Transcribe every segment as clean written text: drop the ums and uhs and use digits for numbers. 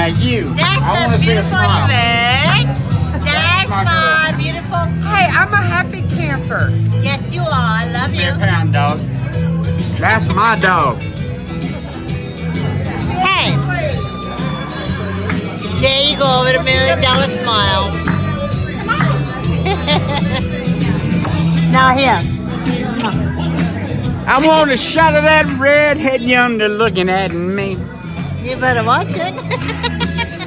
Now you. That's I want to see a smile. That's my beautiful. Hey, I'm a happy camper. Yes, you are. I love Be a you. pound dog. That's my dog. Hey. There you go with $1 million smile. Now here. I want a shot of that redhead yonder looking at me. You better watch it.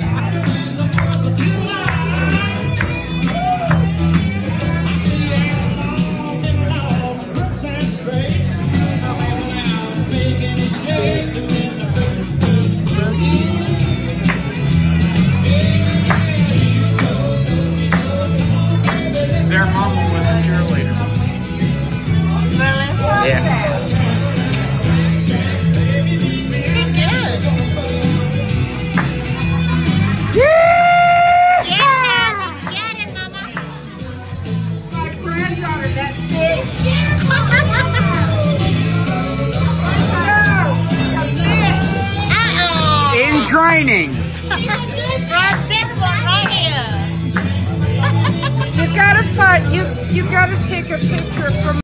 Their mama was a cheerleader. Really? Yeah. In training. Right, this one right here. You gotta find, you gotta take a picture from